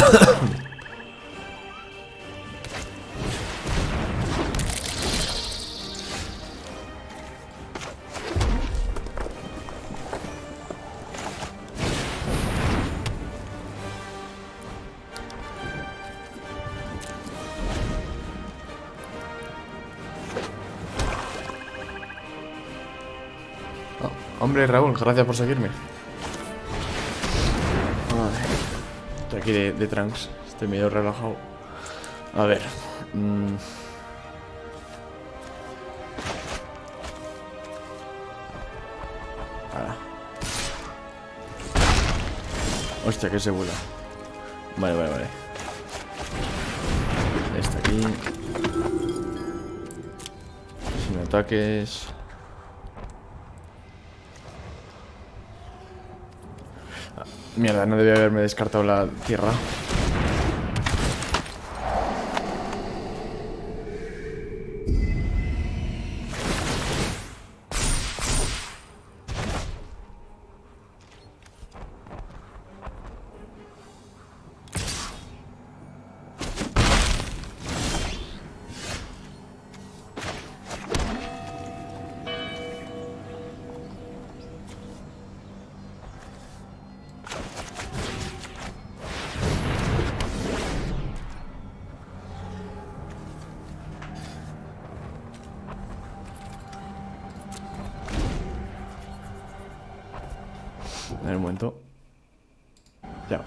Hombre, Raúl, gracias por seguirme. Estoy aquí de trunks. Estoy medio relajado. A ver. Hostia, que se vuela. Vale. Está aquí. Sin ataques. Mierda, no debía haberme descartado la tierra. En el momento. Ya.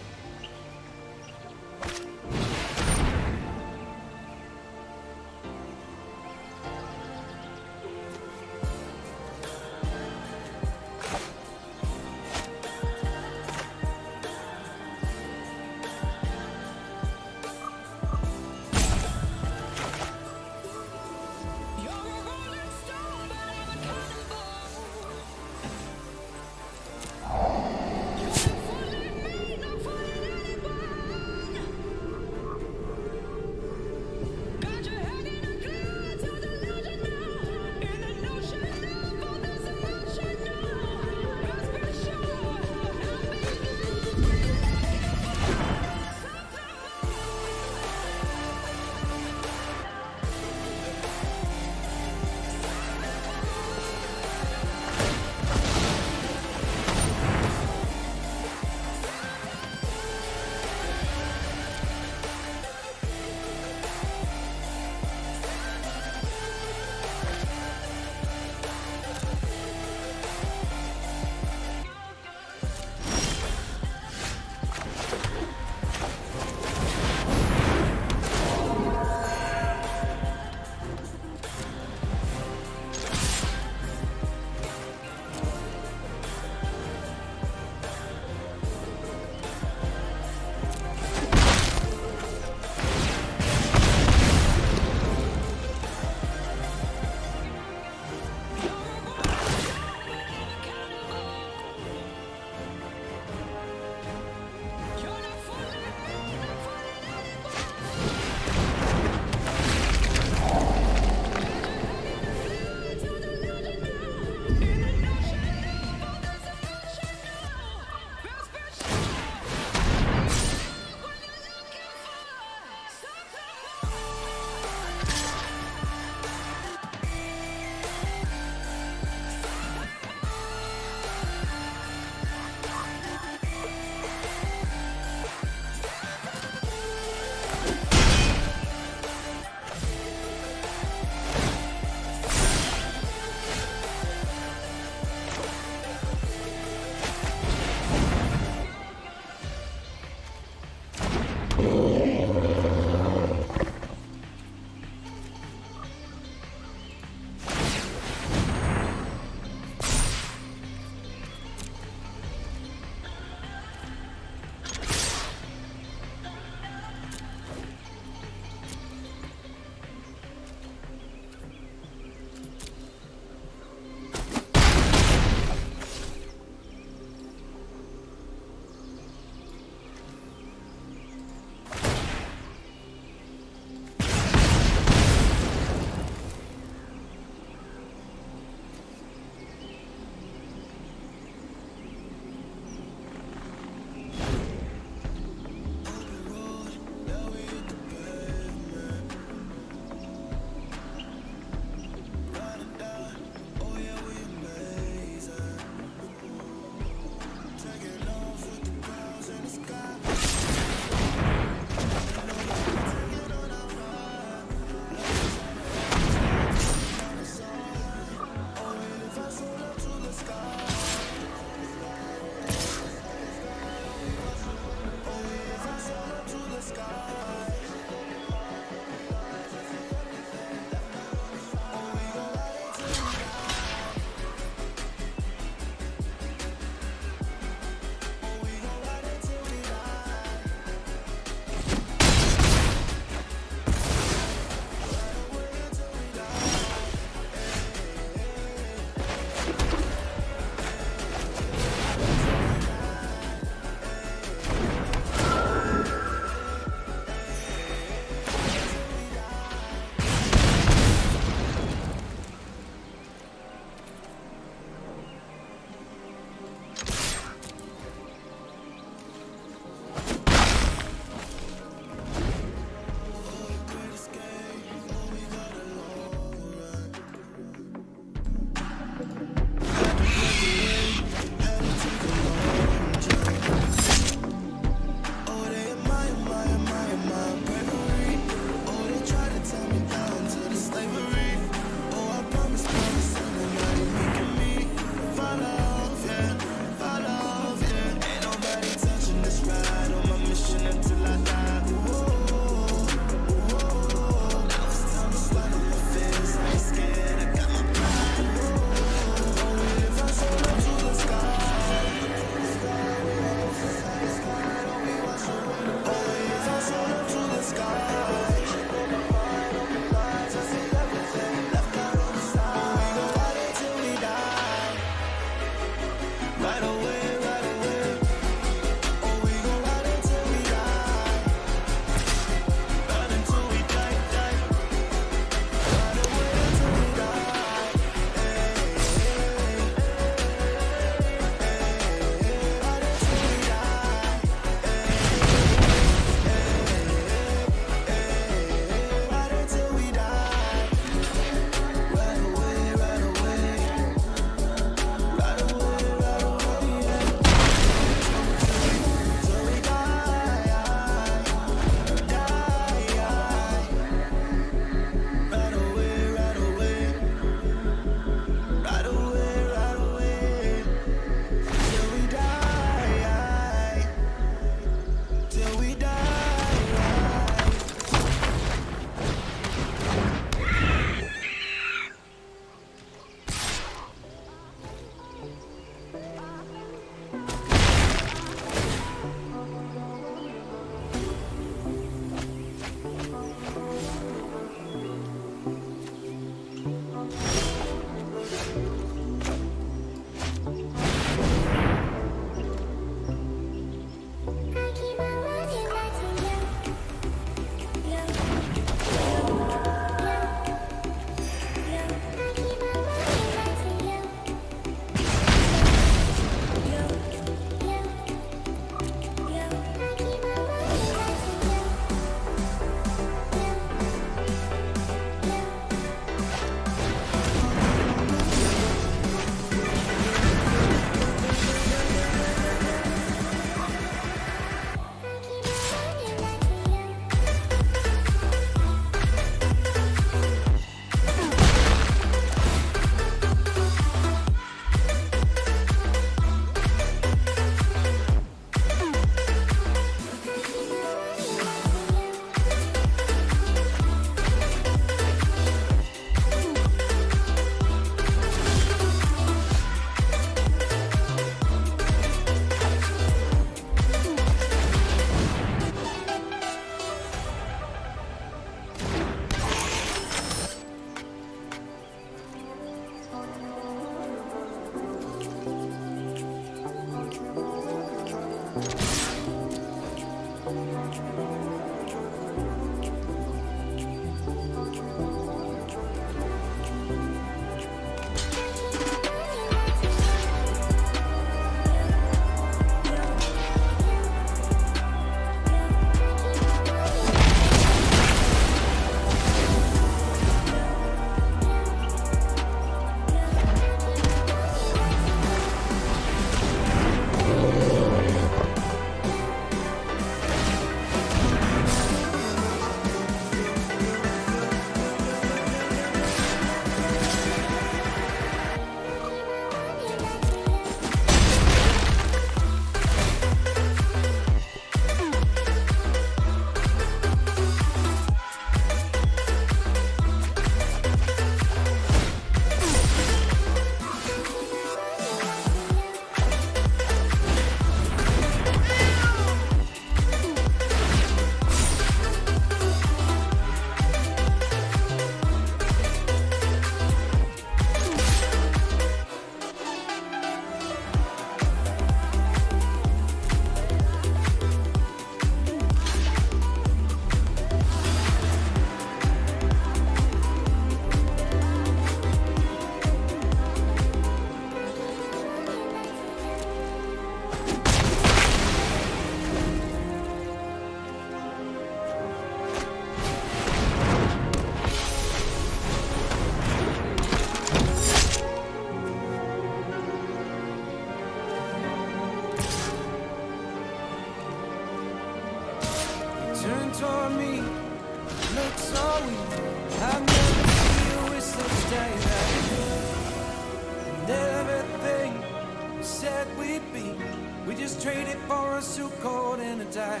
die.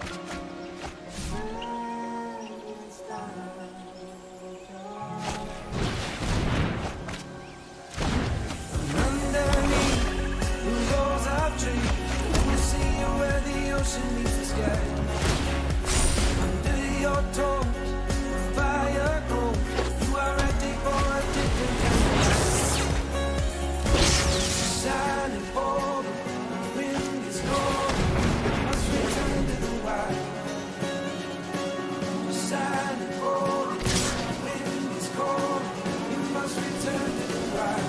Underneath the rows of trees, you see where the ocean meets the sky. Under your toes, the fire grows. You are ready for a different kind of life. Shining for the wind is cold. Must return to the wild. Shining for the wind is cold. You must return to the wild.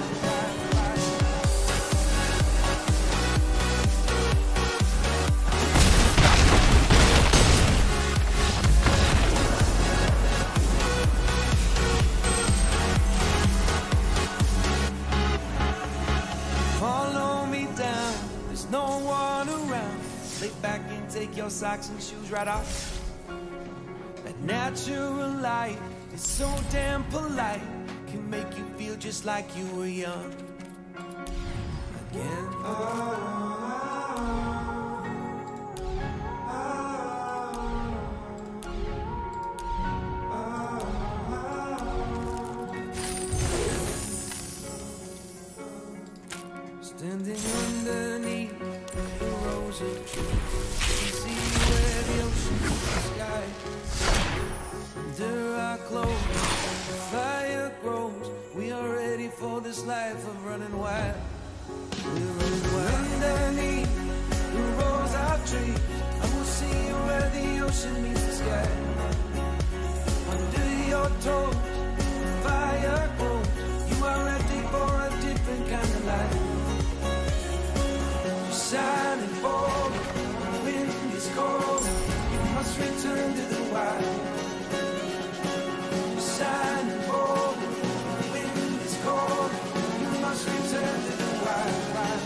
No one around. Lay back and take your socks and shoes right off. That natural light is so damn polite. Can make you feel just like you were young again. Standing underneath the rows of trees, you see where the ocean meets the sky. Under our clothes, the fire grows. We are ready for this life of running wild. We're running wild. Underneath the rows of trees, I will see where the ocean meets the sky. Under your toes, the fire grows. You are ready for a different kind of life. Shining for the wind is cold. You must return to the wild. Shining for the wind is cold. You must return to the wild.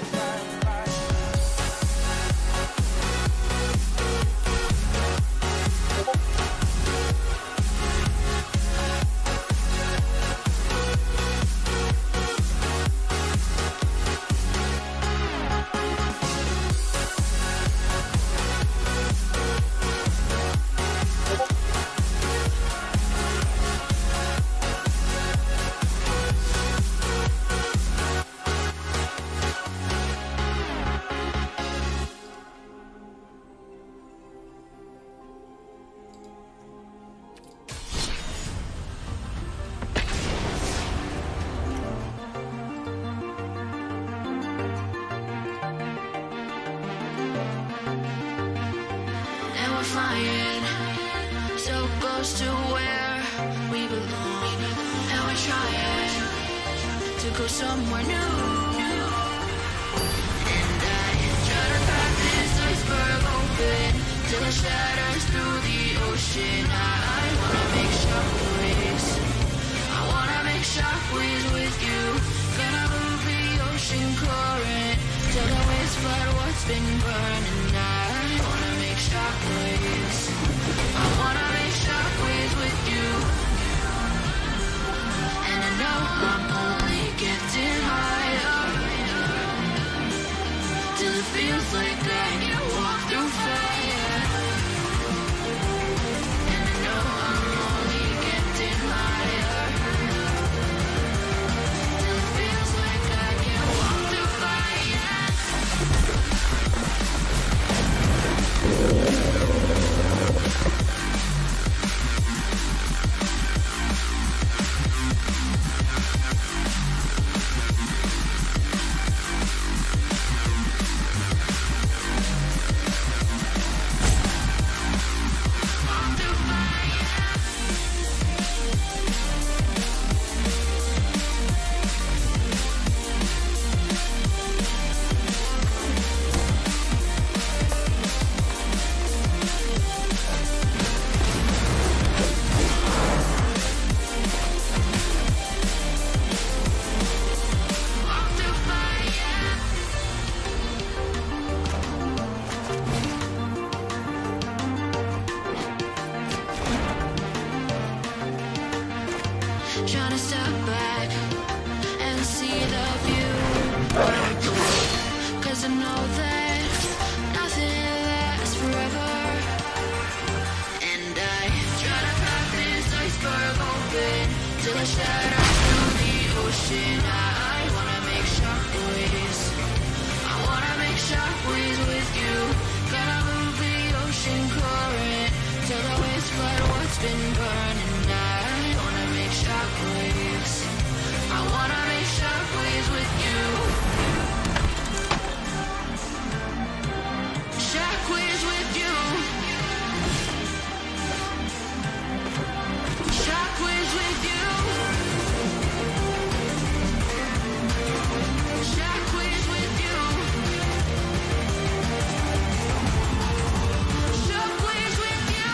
Flying so close to where we belong, and we're trying to go somewhere new. And I try to crack this iceberg open till it shatters through the ocean. I wanna make shockwaves. I wanna make shockwaves with you. Gonna move the ocean current till the waves flood what's been burning. I wanna make shockwaves. I wanna make shockwaves with you. And I know I'm only getting higher till it feels like I can walk through fire. And I know I'm only getting higher till it feels like I can walk through fire. Trying to step back and see the view. 'Cause I know that nothing lasts forever. till it shatters through the ocean. I wanna make shockwaves. I wanna make shockwaves with you. Gotta move the ocean current till the waves flood what's been burning. I wanna make shockwaves. I wanna make shockwaves with you. Shockwaves with you. Shockwaves with you. Shockwaves with you. Shockwaves with you.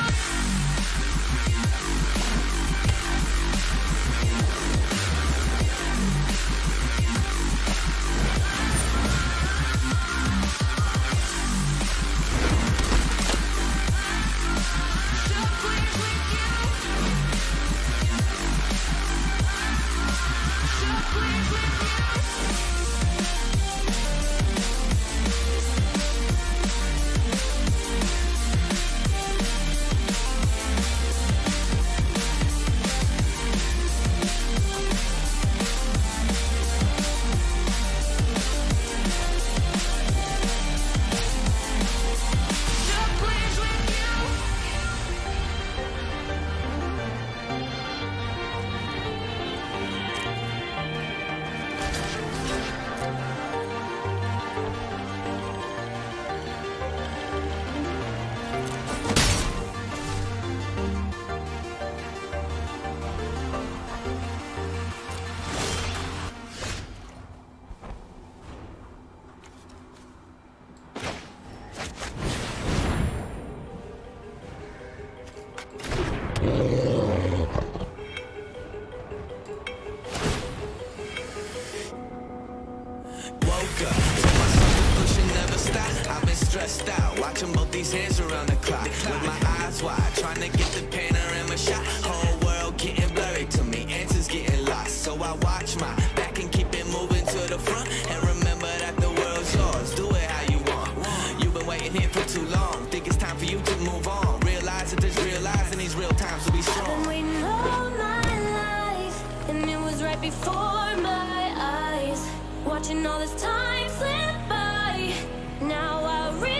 Stressed out, watching both these hands around the clock with my eyes wide, trying to get the panorama shot. Whole world getting blurry to me, answers getting lost. So I watch my back and keep it moving to the front, and remember that the world's yours. Do it how you want. You've been waiting here for too long. Think it's time for you to move on. Realize that there's real lies in these real times to be strong. I've been waiting all my life, and it was right before my eyes, watching all this time slip by. Now I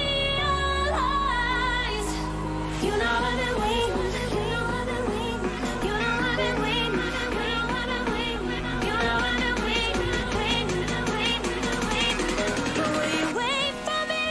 realize, you know I've been waiting, you know I've been waiting, you know I've been waiting, you know I've been waiting, you know I've been waiting, but will you wait for me?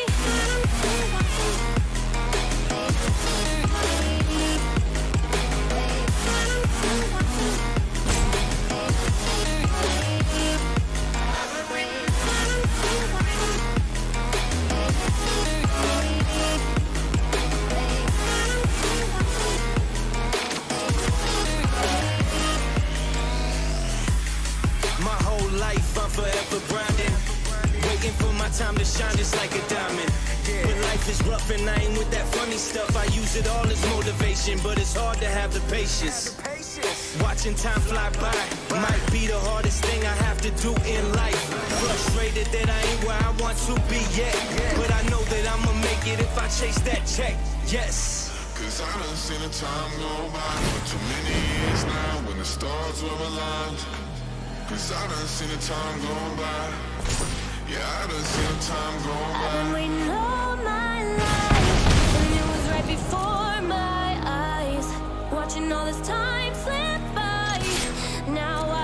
Forever grinding, waiting for my time to shine just like a diamond. But life is rough and I ain't with that funny stuff. I use it all as motivation, but it's hard to have the patience. Watching time fly by might be the hardest thing I have to do in life. Frustrated that I ain't where I want to be yet, but I know that I'ma make it if I chase that check. Yes. Cause I done seen the time go by for too many years now when the stars were aligned. Cause I done seen the time go by. Yeah, I done seen the time go by. I've been waiting all my life, and it was right before my eyes, watching all this time slip by. Now I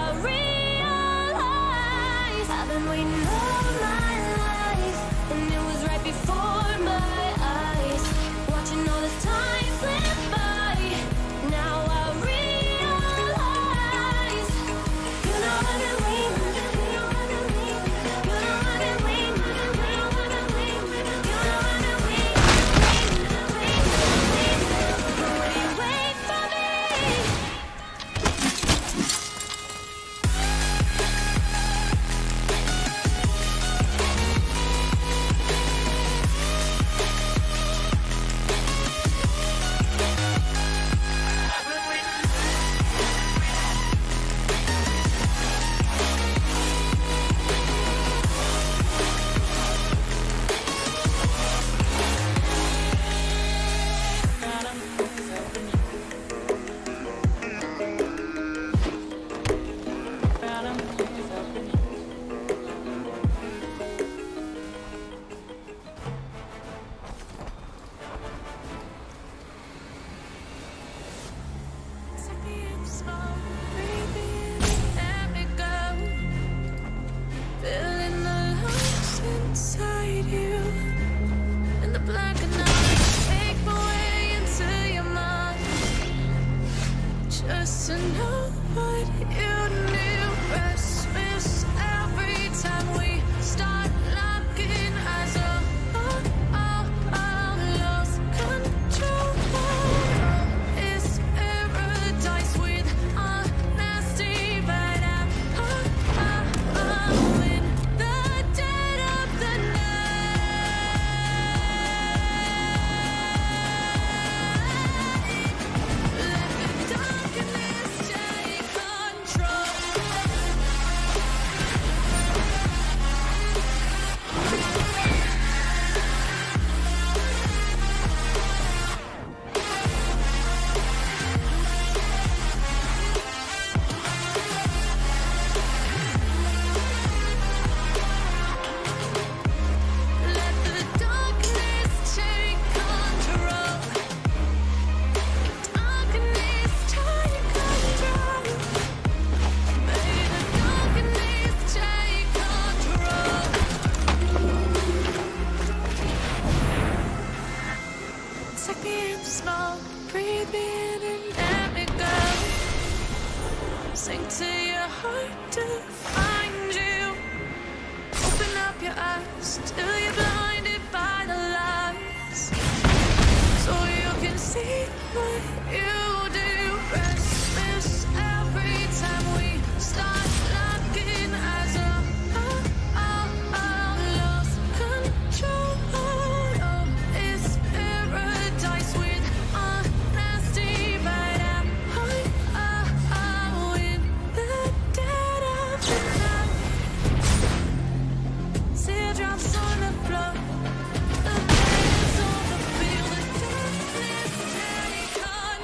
realize, I've been waiting all my life, and it was right before my eyes, watching all this time slip by. Now I realize, you know I've been waiting, you know I've been waiting, you know I've been waiting, you know I've been waiting, you know I've been waiting, but will you wait for me? Drink to your heart to find you. Open up your eyes till you're blinded by the lights, so you can see what you do. Restless every time we start locking eyes up. Lost control of this paradise with honesty right out. In the dead of the night, teardrops on the floor. The veins on the field, the darkness, any color.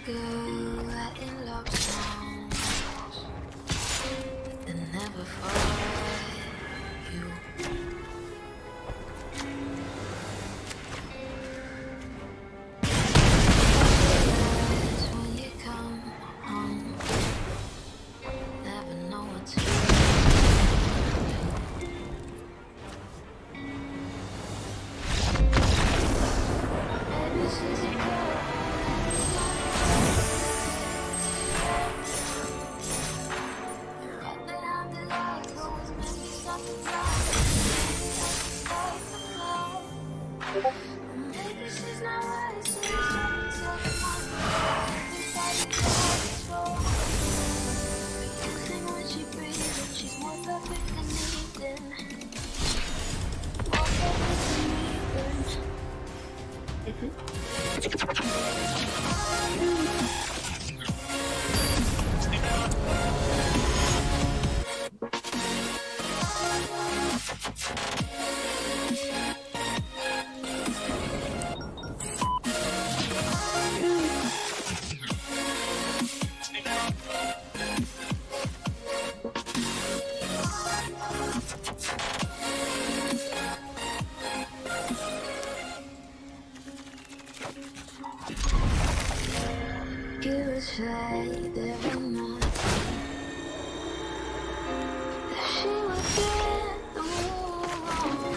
girl writing love songs that never fall you. When you come home, never know what to do. Maybe she's a girl. Maybe she's not right, so she's you think when she breathes that she's more perfect than Ethan. More perfect than you would say there were not that she would get the wrong.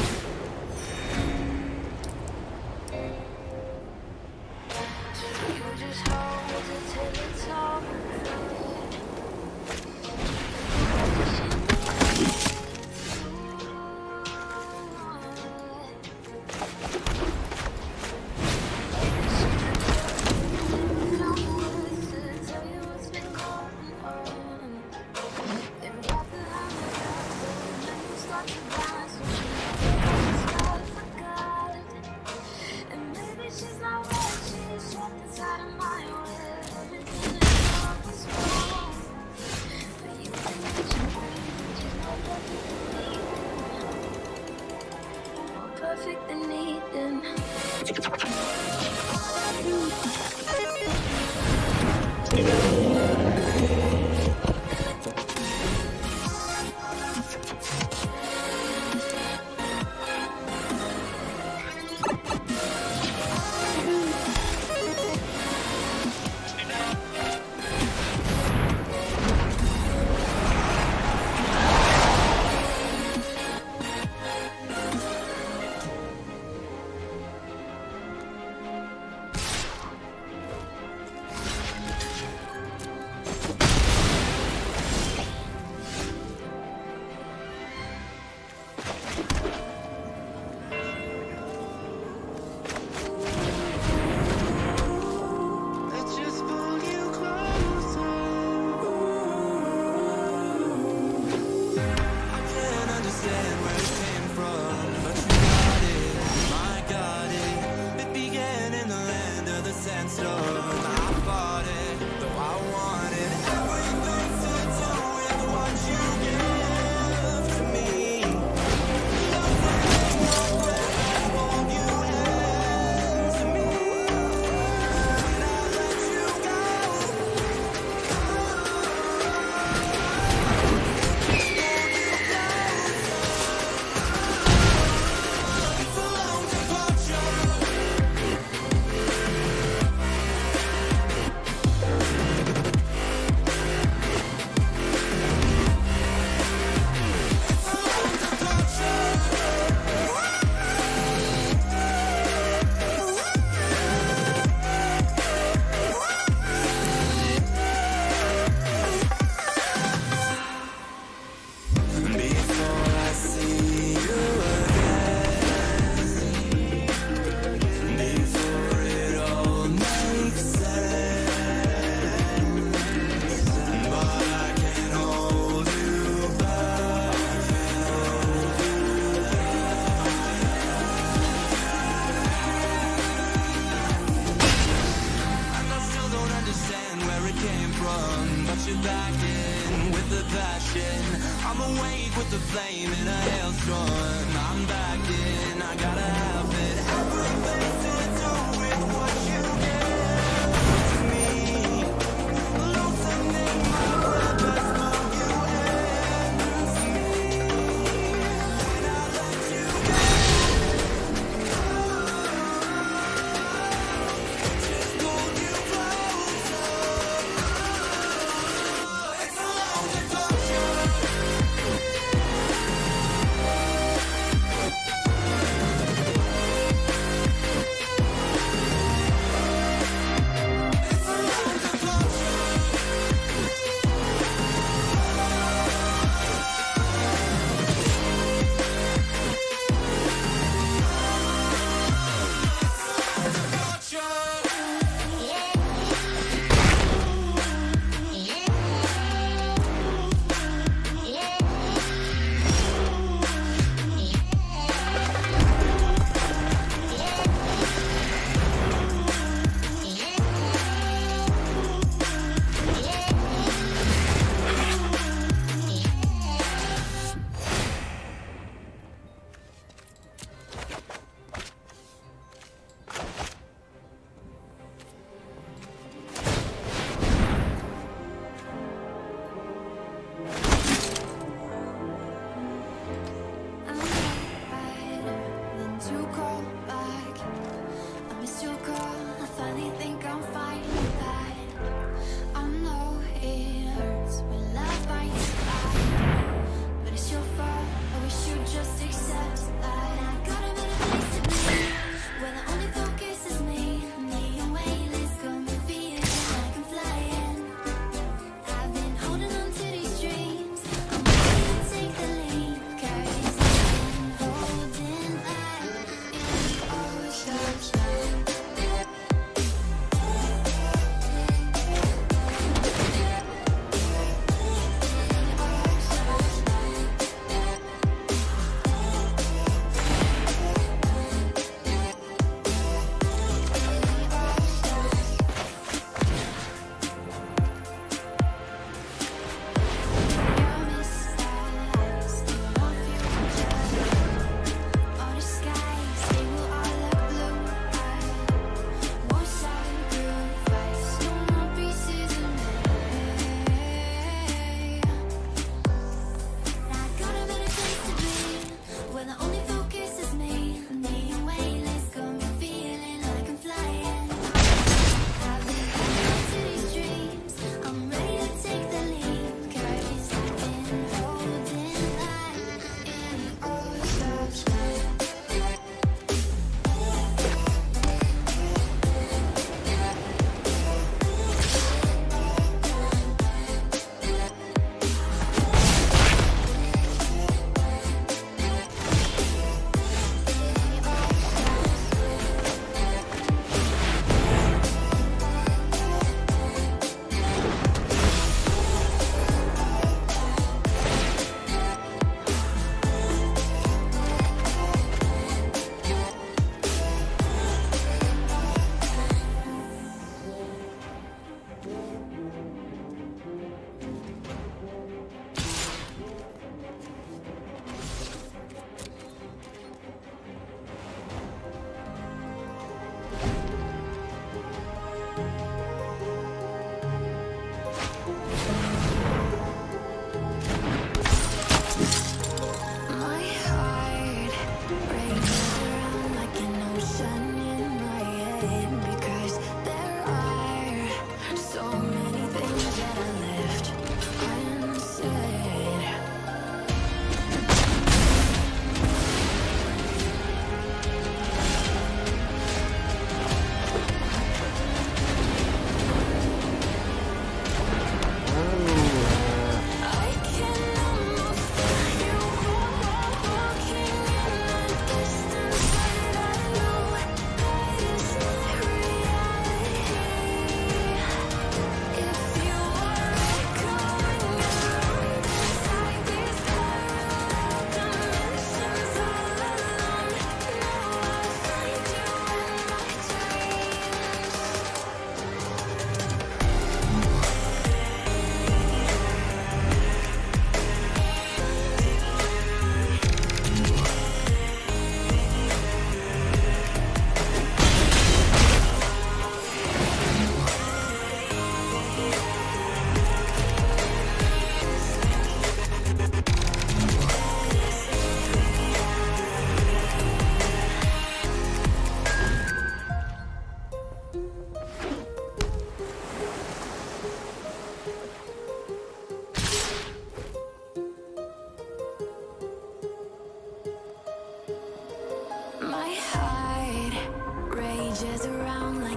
You just hold it till it's over. Perfect and neat and I'm awake with the flame in a hailstorm. I'm back in, I gotta have it. Everything to do with what you give to me.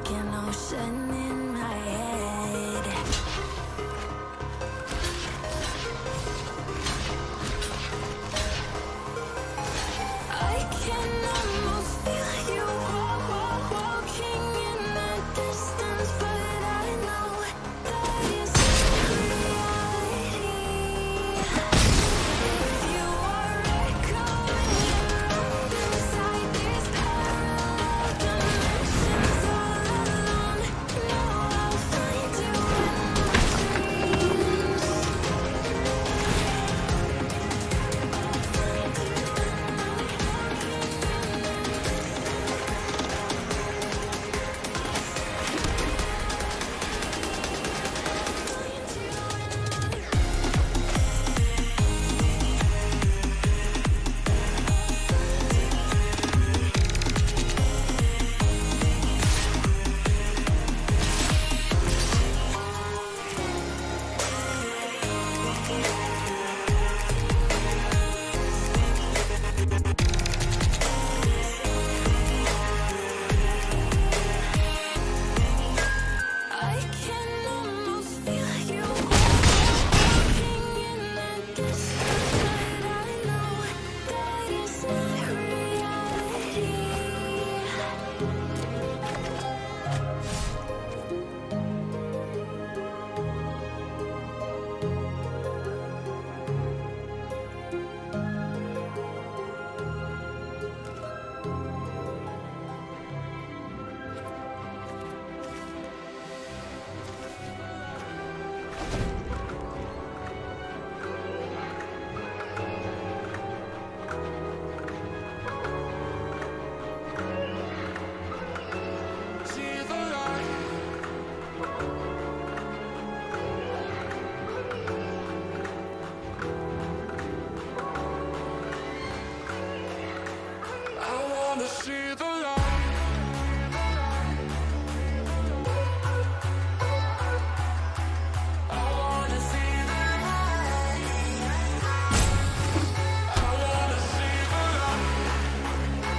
like an ocean in my head. I can almost feel you walking in the distance, but I know that is reality. If you are echoing around inside these parallel dimensions all alone, know I'll find you in my dreams. I can almost feel you walking in the distance, but I know that is not reality. See the light. I wanna see the light. I wanna see the light. I wanna see the light.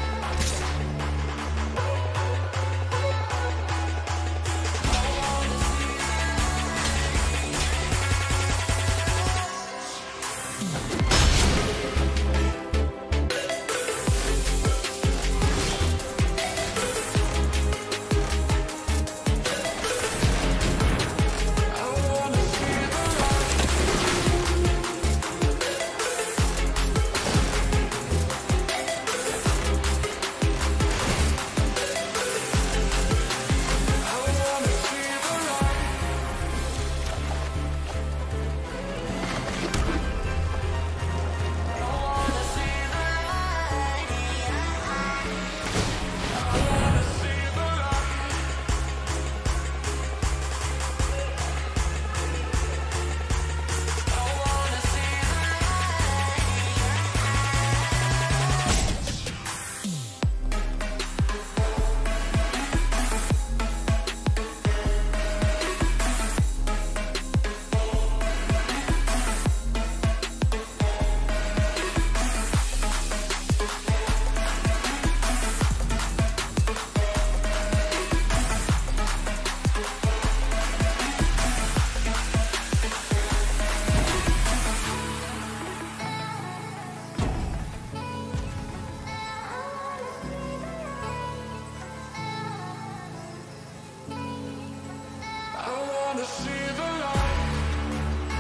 I wanna see the light.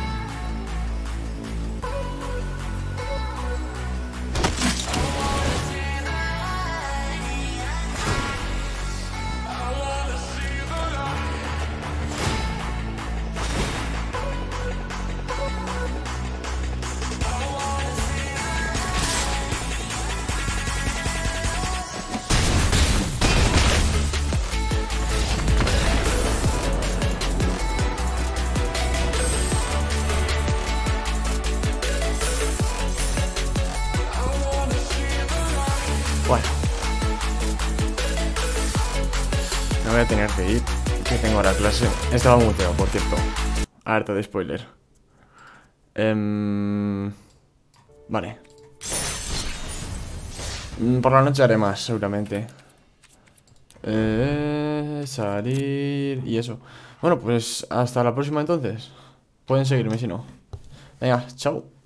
I wanna see the light. Bueno. Me voy a tener que ir, que tengo ahora clase. Estaba muteado, por cierto. Harto de spoiler. Vale. Por la noche haré más, seguramente. Salir y eso. Bueno, pues hasta la próxima entonces. Pueden seguirme si no. Venga, chao.